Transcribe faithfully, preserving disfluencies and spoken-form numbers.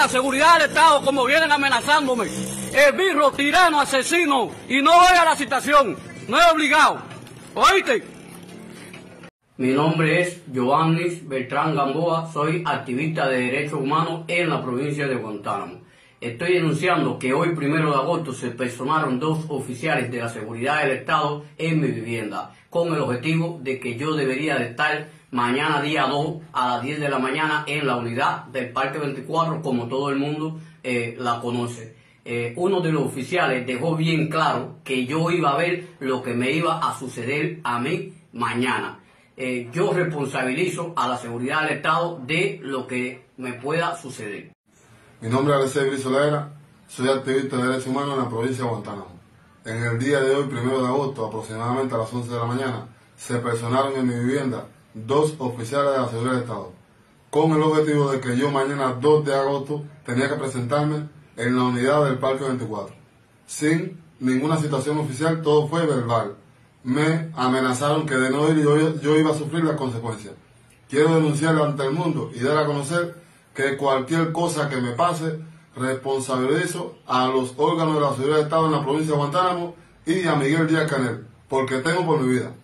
la seguridad del Estado como vienen amenazándome. Esbirro, tirano, asesino, y no voy a la citación, no es obligado. ¿Oíste? Mi nombre es Joannis Beltrán Gamboa, soy activista de derechos humanos en la provincia de Guantánamo. Estoy denunciando que hoy, primero de agosto, se personaron dos oficiales de la seguridad del Estado en mi vivienda, con el objetivo de que yo debería de estar mañana día dos a las diez de la mañana en la unidad del Parque veinticuatro, como todo el mundo eh, la conoce. Eh, uno de los oficiales dejó bien claro que yo iba a ver lo que me iba a suceder a mí mañana. Eh, yo responsabilizo a la seguridad del Estado de lo que me pueda suceder. Mi nombre es Alexei Brisolera, soy activista de derechos humanos en la provincia de Guantánamo. En el día de hoy, primero de agosto, aproximadamente a las once de la mañana, se personaron en mi vivienda dos oficiales de la seguridad del Estado, con el objetivo de que yo mañana dos de agosto tenía que presentarme en la unidad del Parque veinticuatro. Sin ninguna citación oficial, todo fue verbal. Me amenazaron que de no ir yo, yo iba a sufrir las consecuencias. Quiero denunciarlo ante el mundo y dar a conocer que cualquier cosa que me pase, responsabilizo a los órganos de la seguridad del Estado en la provincia de Guantánamo y a Miguel Díaz Canel, porque temo por mi vida.